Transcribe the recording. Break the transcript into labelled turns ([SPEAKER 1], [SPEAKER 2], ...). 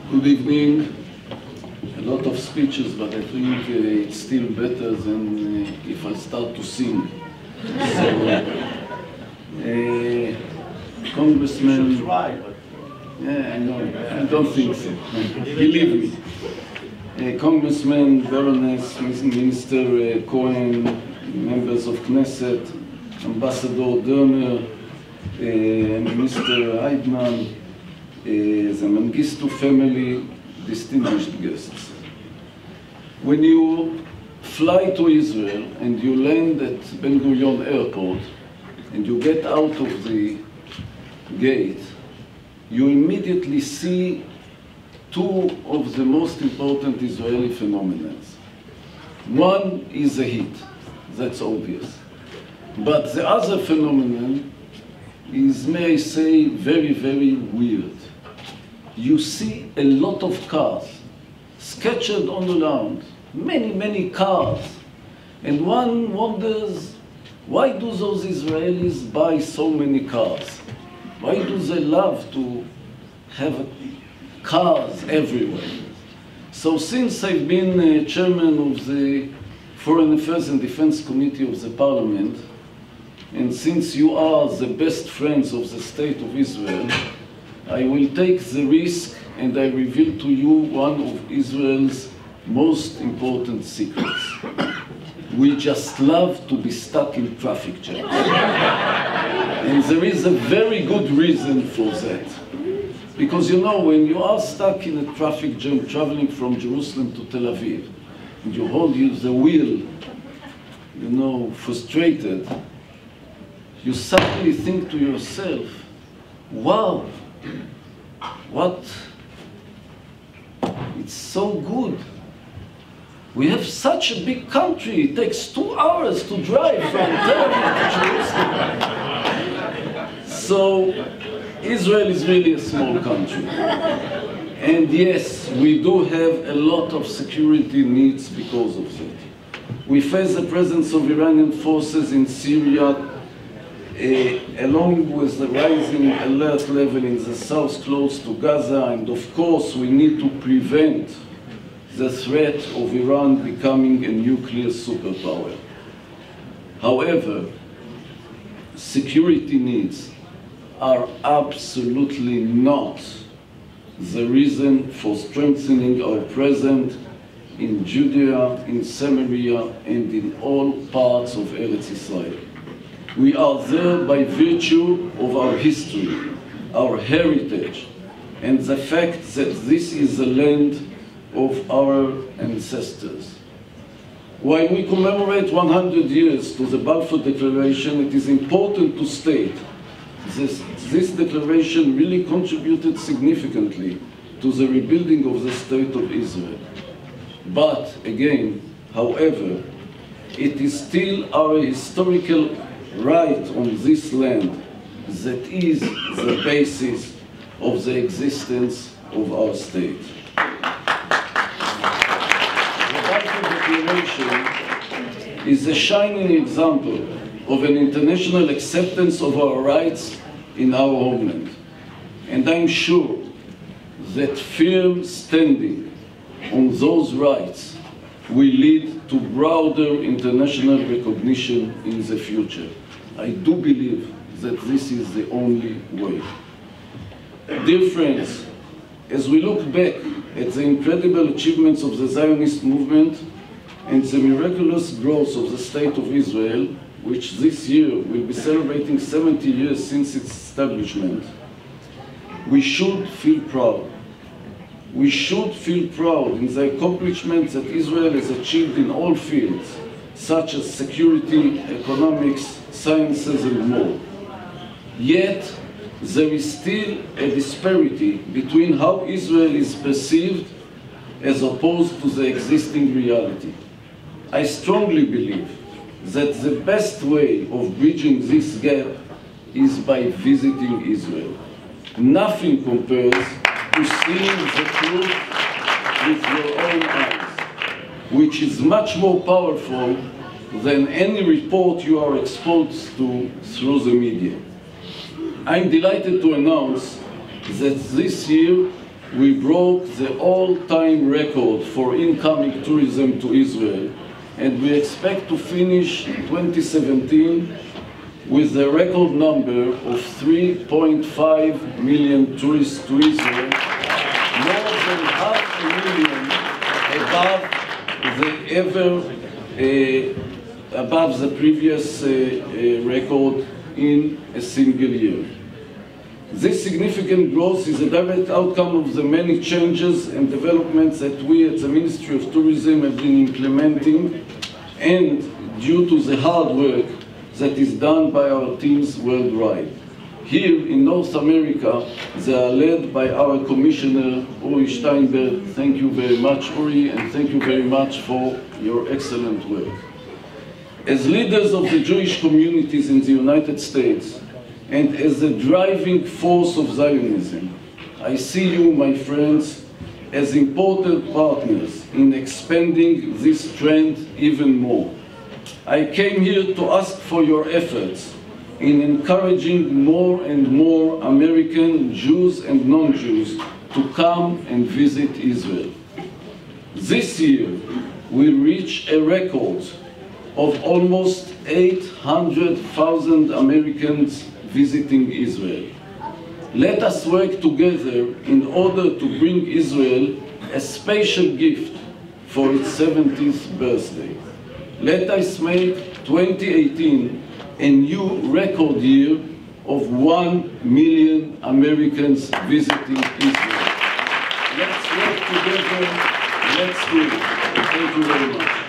[SPEAKER 1] Good evening. A lot of speeches, but I think it's still better than if I start to sing. So, Congressman, yeah, I know. I don't think so. Believe me. Congressman, Baroness, Minister Cohen, members of Knesset, Ambassador Derner, Minister Heidman, the Mengistu family, distinguished guests. When you fly to Israel and you land at Ben Gurion Airport and you get out of the gate, you immediately see two of the most important Israeli phenomena. One is the heat, that's obvious. But the other phenomenon is, may I say, very, very weird. You see a lot of cars scattered all around, many, many cars. And one wonders, why do those Israelis buy so many cars? Why do they love to have cars everywhere? So since I've been chairman of the Foreign Affairs and Defense Committee of the Parliament, and since you are the best friends of the State of Israel, I will take the risk and I reveal to you one of Israel's most important secrets. We just love to be stuck in traffic jams. And there is a very good reason for that. Because you know, when you are stuck in a traffic jam traveling from Jerusalem to Tel Aviv, and you hold the wheel, you know, frustrated, you suddenly think to yourself, wow, what, it's so good. We have such a big country, it takes 2 hours to drive from Tel Aviv to Jerusalem. So, Israel is really a small country. And yes, we do have a lot of security needs because of that. We face the presence of Iranian forces in Syria, along with the rising alert level in the south close to Gaza, and of course we need to prevent the threat of Iran becoming a nuclear superpower. However, security needs are absolutely not the reason for strengthening our presence in Judea, in Samaria, and in all parts of Eretz Israel. We are there by virtue of our history, our heritage, and the fact that this is the land of our ancestors. While we commemorate 100 years to the Balfour Declaration, it is important to state this declaration really contributed significantly to the rebuilding of the State of Israel. But again, however, it is still our historical right on this land that is the basis of the existence of our state. The Balfour Declaration is a shining example of an international acceptance of our rights in our homeland. And I'm sure that firm standing on those rights will lead to broader international recognition in the future. I do believe that this is the only way. Dear friends, as we look back at the incredible achievements of the Zionist movement and the miraculous growth of the State of Israel, which this year will be celebrating 70 years since its establishment, we should feel proud. We should feel proud in the accomplishments that Israel has achieved in all fields, such as security, economics, sciences, and more. Yet, there is still a disparity between how Israel is perceived as opposed to the existing reality. I strongly believe that the best way of bridging this gap is by visiting Israel. Nothing compares to seeing the truth with your own eyes, which is much more powerful than any report you are exposed to through the media. I'm delighted to announce that this year we broke the all-time record for incoming tourism to Israel, and we expect to finish 2017 with a record number of 3.5 million tourists to Israel, more than 500,000 above the previous record in a single year. This significant growth is a direct outcome of the many changes and developments that we at the Ministry of Tourism have been implementing, and due to the hard work that is done by our teams worldwide. Here in North America, they are led by our Commissioner, Uri Steinberg. Thank you very much, Uri, and thank you very much for your excellent work. As leaders of the Jewish communities in the United States, and as the driving force of Zionism, I see you, my friends, as important partners in expanding this trend even more. I came here to ask for your efforts in encouraging more and more American Jews and non-Jews to come and visit Israel. This year, we reach a record of almost 800,000 Americans visiting Israel. Let us work together in order to bring Israel a special gift for its 70th birthday. Let us make 2018 a new record year of 1 million Americans visiting Israel. Let's work together. Let's do it. Thank you very much.